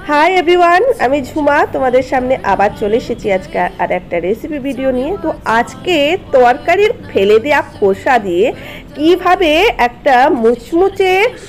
Hi everyone, আমি ঝুমা তোমাদের সামনে আবার চলে এসেছি আজকে আর একটা রেসিপি ভিডিও নিয়ে। তো আজকে তরকারির ফেলে দেওয়া খোসা দিয়ে কিভাবে একটা মুচমুচে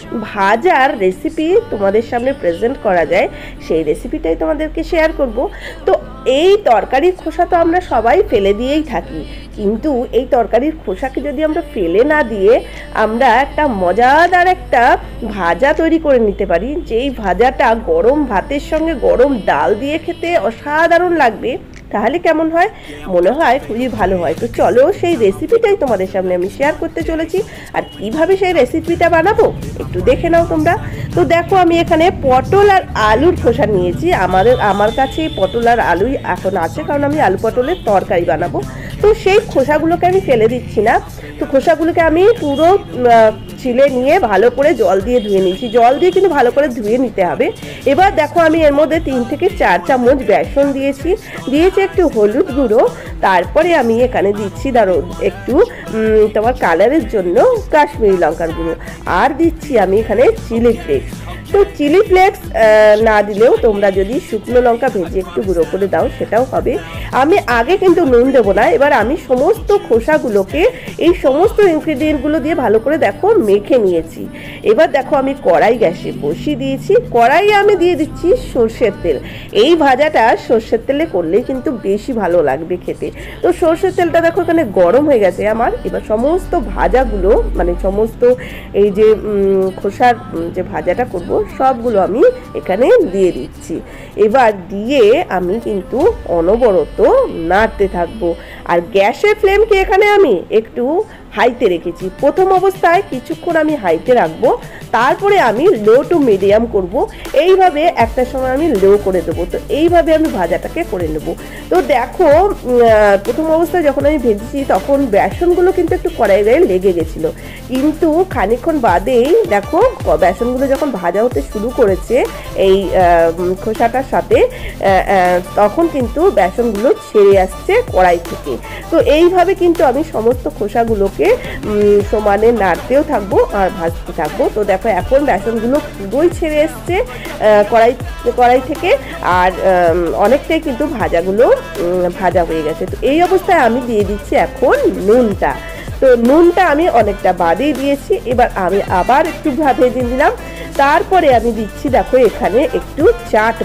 ভাজার রেসিপি তোমাদের সামনে প্রেজেন্ট করা যায় সেই রেসিপিটাই তোমাদেরকে শেয়ার করব। তো এই তরকারির খোসা তো আমরা সবাই ফেলে দিয়েই থাকি, কিন্তু এই তরকারির খোসাকে যদি আমরা ফেলে না দিয়ে আমরা একটা মজাদার একটা ভাজা তৈরি করে নিতে পারি, যেই ভাজাটা গরম ভাতের সঙ্গে গরম ডাল দিয়ে খেতে অসাধারণ লাগবে, তাহলে কেমন হয়? মনে হয় খুবই ভালো হয়। তো চলো সেই রেসিপিটাই তোমাদের সামনে আমি শেয়ার করতে চলেছি। আর কিভাবে সেই রেসিপিটা বানাবো একটু দেখে নাও তোমরা। তো দেখো, আমি এখানে পটল আর আলুর খোসা নিয়েছি। আমার কাছে পটল আর আলুই এখন আছে, কারণ আমি আলু পটলের তরকারি বানাবো। তো সেই খোসাগুলোকে আমি ফেলে দিচ্ছি না। তো খোসাগুলোকে আমি পুরো ছিলে নিয়ে ভালো করে জল দিয়ে ধুয়ে নিয়েছি। জল দিয়ে কিন্তু ভালো করে ধুয়ে নিতে হবে। এবার দেখো, আমি এর মধ্যে 3 থেকে 4 চামচ বেসন দিয়েছি একটু হলুদ গুঁড়ো, তারপরে আমি এখানে দিচ্ছি একটু তোমার কালারের জন্য কাশ্মীরি লঙ্কার গুঁড়ো, আর দিচ্ছি আমি এখানে চিলি ফ্লেক্স। তো চিলি ফ্লেক্স না দিলেও তোমরা যদি শুকনো লঙ্কা ভেজে একটু গুঁড়ো করে দাও সেটাও হবে। আমি আগে কিন্তু নুন দেবো না। এবার আমি সমস্ত খোসাগুলোকে এই সমস্ত ইনগ্রিডিয়েন্টগুলো দিয়ে ভালো করে দেখো মেখে নিয়েছি। এবার দেখো, আমি কড়াই গ্যাসে বসিয়ে দিয়েছি। কড়াইয়ে আমি দিয়ে দিচ্ছি সর্ষের তেল। এই ভাজাটা সর্ষের তেলে করলে কিন্তু বেশি ভালো লাগবে খেতে। তো সর্ষের তেলটা দেখো এখানে গরম হয়ে গেছে আমার। এবার সমস্ত ভাজাগুলো, মানে সমস্ত এই যে খোসার যে ভাজাটা করব সবগুলো আমি এখানে দিয়ে দিচ্ছি। এবার দিয়ে আমি কিন্তু অনবরত নাড়তে থাকবো। আর গ্যাসের ফ্লেমকে এখানে আমি একটু হাইতে রেখেছি। প্রথম অবস্থায় কিছুক্ষণ আমি হাইতে রাখবো, তারপরে আমি লো টু মিডিয়াম করব। এইভাবে একটা সময় আমি লো করে দেবো। তো এইভাবে আমি ভাজাটাকে করে নেব। তো দেখো, প্রথম অবস্থায় যখন আমি ভেজেছি তখন বেসনগুলো কিন্তু একটু কড়াই গায়ে লেগে গেছিলো, কিন্তু খানিকক্ষণ বাদেই দেখো বেসনগুলো যখন ভাজা হতে শুরু করেছে এই খোসাটার সাথে, তখন কিন্তু বেসনগুলো ছেড়ে আসছে কড়াই থেকে। তো এইভাবে কিন্তু আমি সমস্ত খোসাগুলোকে সমানে নাড়তেও থাকবো আর ভাজতে থাকবো। তো দেখো, এখন বেসনগুলো পুরোই ছেড়ে এসছে কড়াই থেকে, আর অনেকটাই কিন্তু ভাজা হয়ে গেছে। তো এই অবস্থায় আমি দিয়ে দিচ্ছি এখন নুনটা। তো নুনটা আমি অনেকটা বাদেই দিয়েছি। এবার আমি আবার একটু ভেজে নিলাম। তারপরে আমি দিচ্ছি দেখো এখানে একটু চাট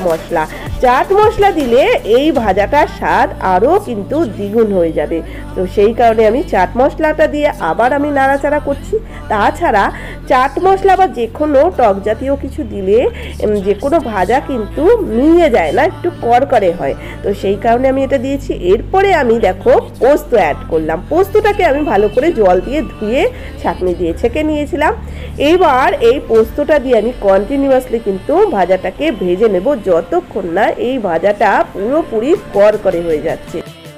মশলা দিলে এই ভাজাটার স্বাদ আরও কিন্তু দ্বিগুণ হয়ে যাবে। তো সেই কারণে আমি চাট মশলাটা দিয়ে আবার আমি নাড়াচাড়া করছি। তাছাড়া চাট মশলা বা যে কোনো টক জাতীয় কিছু দিলে যে কোনো ভাজা কিন্তু মিলিয়ে যায় না, একটু করকরে হয়। তো সেই কারণে আমি এটা দিয়েছি। এরপরে আমি দেখো পোস্ত অ্যাড করলাম। পোস্তটাকে আমি ভালো করে জল দিয়ে ধুয়ে ছাঁকনি দিয়ে ছেঁকে নিয়েছিলাম। এবার এই পোস্তটা দিয়ে আমি কন্টিনিউয়াসলি কিন্তু ভাজাটাকে ভেজে নেব যতক্ষণ না এই ভাজাটা পুরোপুরি করকরে হয়ে যাচ্ছে।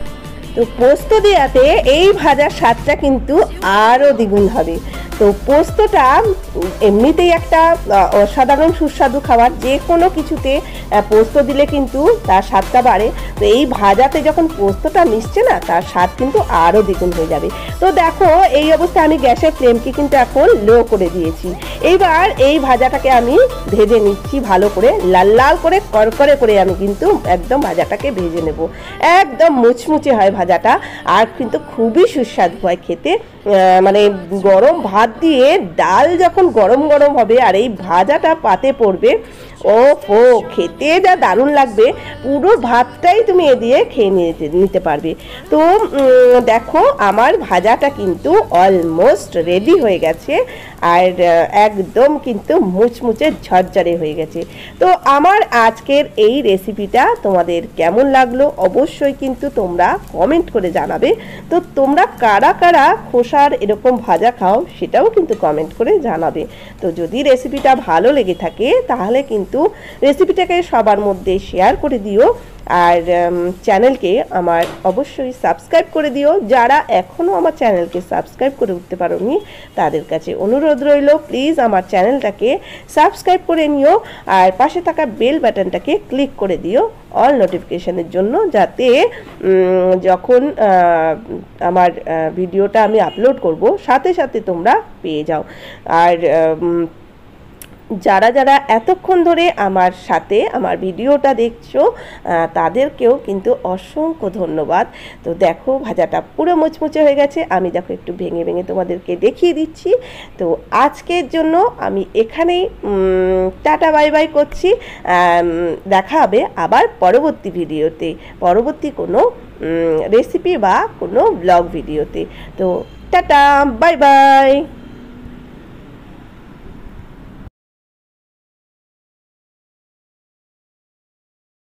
তো পোস্ত দেওয়াতে এই ভাজার স্বাদটা কিন্তু আরও দ্বিগুণ হবে। তো পোস্তটা এমনিতেই একটা অসাধারণ সুস্বাদু খাবার। যে কোনো কিছুতে পোস্ত দিলে কিন্তু তার স্বাদটা বাড়ে। তো এই ভাজাতে যখন পোস্তটা মিশছে না, তার স্বাদ কিন্তু আরও দ্বিগুণ হয়ে যাবে। তো দেখো, এই অবস্থায় আমি গ্যাসের ফ্লেমকে কিন্তু এখন লো করে দিয়েছি। এইবার এই ভাজাটাকে আমি ভেজে নিচ্ছি ভালো করে, লাল লাল করে করকরে করে আমি কিন্তু একদম ভাজাটাকে ভেজে নেব। একদম মুচমুচে হয় ভাজাটা, আর কিন্তু খুবই সুস্বাদু হয় খেতে। মানে গরম ভাত দিয়ে ডাল যখন গরম গরম হবে আর এই ভাজাটা পাতে পড়বে, ও খেতে যা দারুণ লাগবে। পুরো ভাতটাই তুমি এ দিয়ে খেয়ে নিতে পারবে। তো দেখো, আমার ভাজাটা কিন্তু অলমোস্ট রেডি হয়ে গেছে, আর একদম কিন্তু মুচমুচে ঝরঝরে হয়ে গেছে। তো আমার আজকের এই রেসিপিটা তোমাদের কেমন লাগলো অবশ্যই কিন্তু তোমরা কমেন্ট করে জানাবে। তো তোমরা কারা কারা খোসার এরকম ভাজা খাও সেটাও কিন্তু কমেন্ট করে জানাবে। তো যদি রেসিপিটা ভালো লেগে থাকে তাহলে কিন্তু রেসিপিটাকে সবার মধ্যে শেয়ার করে দিও, আর চ্যানেলকে আমার অবশ্যই সাবস্ক্রাইব করে দিও। যারা এখনও আমার চ্যানেলকে সাবস্ক্রাইব করে উঠতে পারোনি তাদের কাছে অনুরোধ রইল, প্লিজ আমার চ্যানেলটাকে সাবস্ক্রাইব করে নিও, আর পাশে থাকা বেল বাটনটাকে ক্লিক করে দিও অল নোটিফিকেশনের জন্য, যাতে যখন আমার ভিডিওটা আমি আপলোড করব সাথে সাথে তোমরা পেয়ে যাও। আর যারা যারা এতক্ষণ ধরে আমার সাথে আমার ভিডিওটা দেখছো তাদেরকেও কিন্তু অসংখ্য ধন্যবাদ। তো দেখো ভাজাটা পুরো মুচমুচে হয়ে গেছে, আমি দেখো একটু ভেঙে ভেঙে তোমাদেরকে দেখিয়ে দিচ্ছি। তো আজকের জন্য আমি এখানেই টাটা বাই বাই করছি। দেখা হবে আবার পরবর্তী ভিডিওতে, পরবর্তী কোনো রেসিপি বা কোনো ব্লগ ভিডিওতে। তো টাটা বাই বাই।